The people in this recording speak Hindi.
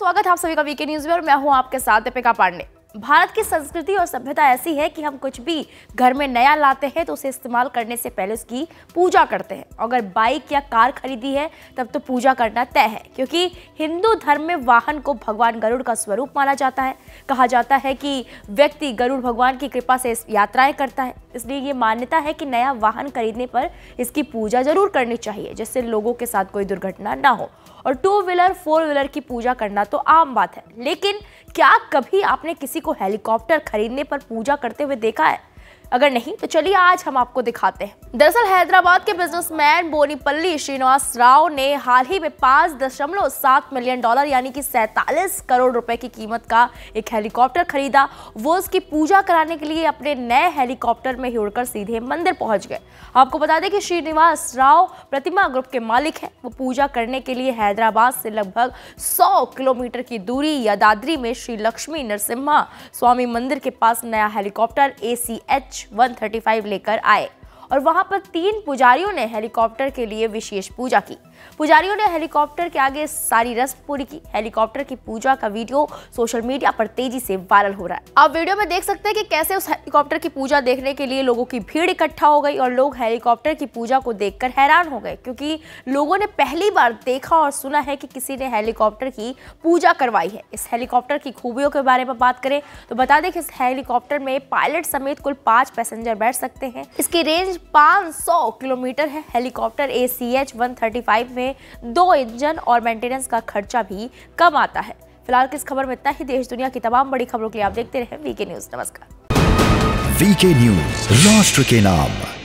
स्वागत है आप सभी का वीके न्यूज में और मैं हूं आपके साथ दीपिका पांडे। भारत की संस्कृति और सभ्यता ऐसी है कि हम कुछ भी घर में नया लाते हैं तो उसे इस्तेमाल करने से पहले उसकी पूजा करते हैं। अगर बाइक या कार खरीदी है तब तो पूजा करना तय है, क्योंकि हिंदू धर्म में वाहन को भगवान गरुड़ का स्वरूप माना जाता है। कहा जाता है कि व्यक्ति गरुड़ भगवान की कृपा से यात्राएं करता है, इसलिए ये मान्यता है कि नया वाहन खरीदने पर इसकी पूजा जरूर करनी चाहिए, जिससे लोगों के साथ कोई दुर्घटना ना हो। और 2 व्हीलर 4 व्हीलर की पूजा करना तो आम बात है, लेकिन क्या कभी आपने किसी को हेलीकॉप्टर खरीदने पर पूजा करते हुए देखा है? अगर नहीं तो चलिए आज हम आपको दिखाते हैं। दरअसल हैदराबाद के बिजनेसमैन बोनीपल्ली श्रीनिवास राव ने हाल ही में $5.7 मिलियन यानी कि 47 करोड़ रुपए की कीमत का एक हेलीकॉप्टर खरीदा। वो उसकी पूजा कराने के लिए अपने नए हेलीकॉप्टर में ही उड़कर सीधे मंदिर पहुंच गए। आपको बता दें कि श्रीनिवास राव प्रतिमा ग्रुप के मालिक हैं। वो पूजा करने के लिए हैदराबाद से लगभग 100 किलोमीटर की दूरी यादाद्री में श्री लक्ष्मी नरसिम्हा स्वामी मंदिर के पास नया हेलीकॉप्टर ACH-135 लेकर आए और वहां पर 3 पुजारियों ने हेलीकॉप्टर के लिए विशेष पूजा की। पुजारियों ने हेलीकॉप्टर के आगे सारी रस्म पूरी की। हेलीकॉप्टर की पूजा का वीडियो सोशल मीडिया पर तेजी से वायरल हो रहा है। आप वीडियो में देख सकते हैं कि कैसे उस हेलीकॉप्टर की पूजा देखने के लिए लोगों की भीड़ इकट्ठा हो गई और लोग हेलीकॉप्टर की पूजा को देखकर हैरान हो गए, क्योंकि लोगों ने पहली बार देखा और सुना है कि किसी ने हेलीकॉप्टर की पूजा करवाई है। इस हेलीकॉप्टर की खूबियों के बारे में बात करें तो बता दें कि इस हेलीकॉप्टर में पायलट समेत कुल 5 पैसेंजर बैठ सकते हैं। इसकी रेंज 500 किलोमीटर है। हेलीकॉप्टर ACH-135 में 2 इंजन और मेंटेनेंस का खर्चा भी कम आता है। फिलहाल की इस खबर में इतना ही। देश दुनिया की तमाम बड़ी खबरों के लिए आप देखते रहें वीके न्यूज। नमस्कार। वीके न्यूज, राष्ट्र के नाम।